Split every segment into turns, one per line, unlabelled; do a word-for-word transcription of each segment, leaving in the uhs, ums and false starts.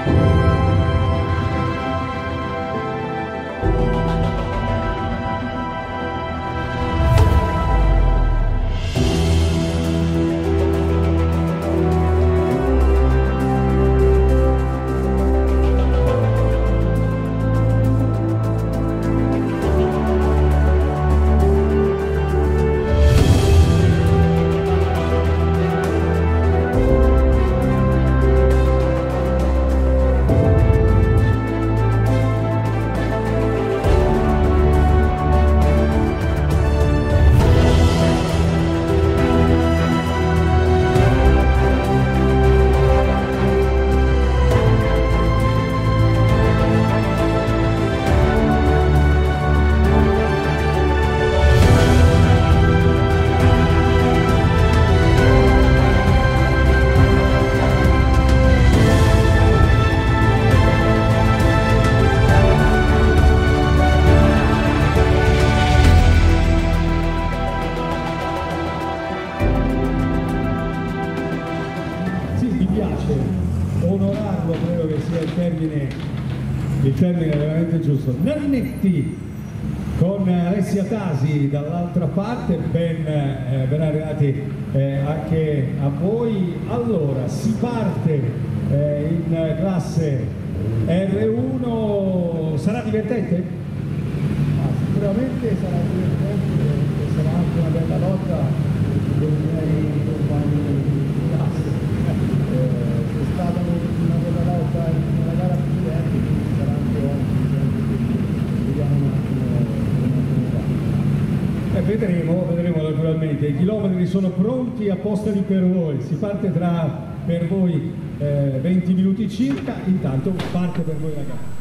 Il termine è veramente giusto. Nannetti con Alessia Tasi dall'altra parte, ben, eh, ben arrivati eh, anche a voi. Allora, si parte eh, in classe R uno, sarà divertente?
Ah, sicuramente sarà divertente e sarà anche una bella lotta con i miei compagni di classe. Eh, è stata una bella lotta in una gara precedente, quindi sarà anche oggi, vediamo un attimo come va.
Eh, vedremo, vedremo naturalmente. I chilometri sono pronti apposta lì per voi. Si parte tra per voi eh, venti minuti circa, intanto parte per voi la gara.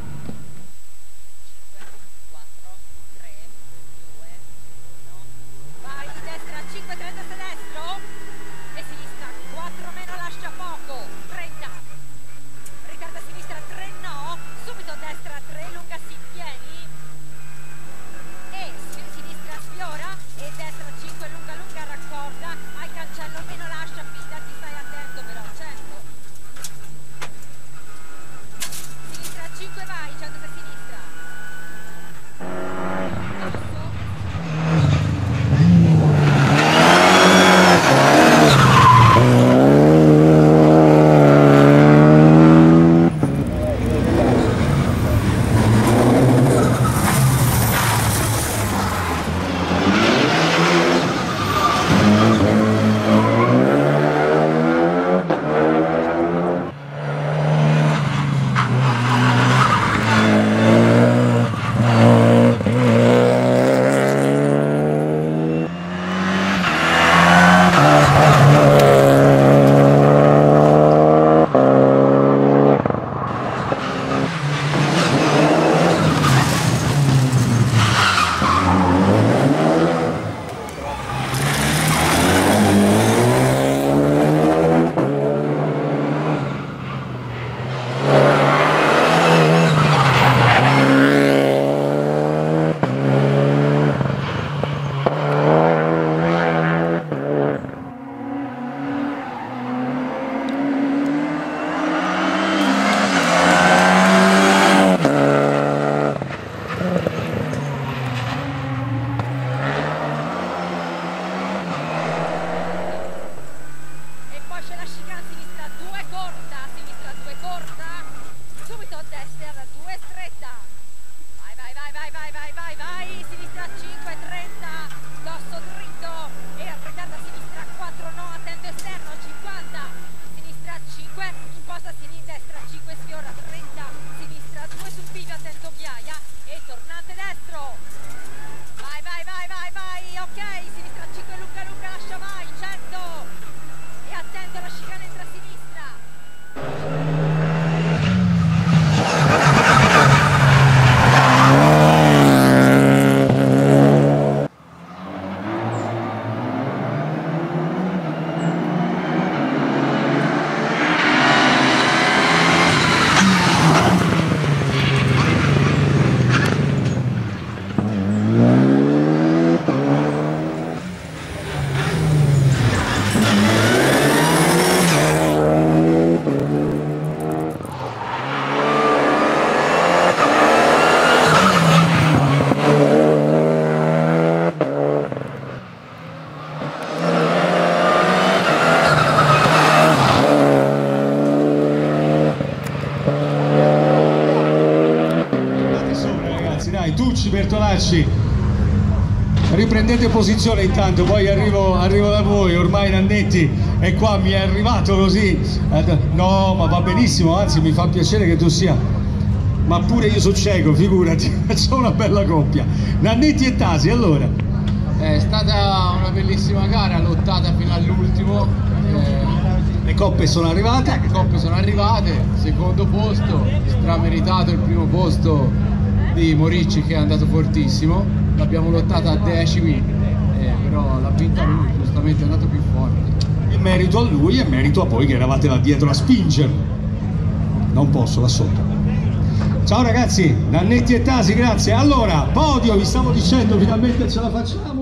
sederci. Riprendete posizione intanto, poi arrivo, arrivo da voi. Ormai Nannetti è qua, mi è arrivato così. No, ma va benissimo, anzi mi fa piacere che tu sia. Ma pure io sono cieco, figurati, c'ho una bella coppia. Nannetti e Tasi, allora.
È stata una bellissima gara, lottata fino all'ultimo. Eh,
Le coppe sono arrivate.
Le coppe sono arrivate, secondo posto, strameritato il primo posto di Moricci che è andato fortissimo. L'abbiamo lottata a decimi, eh, però l'ha vinta lui, giustamente è andato più forte.
E merito a lui e merito a voi che eravate là dietro a spingere. Non posso, là sotto. Ciao ragazzi, Nannetti e Tasi, grazie. Allora, podio, vi stavo dicendo, finalmente ce la facciamo.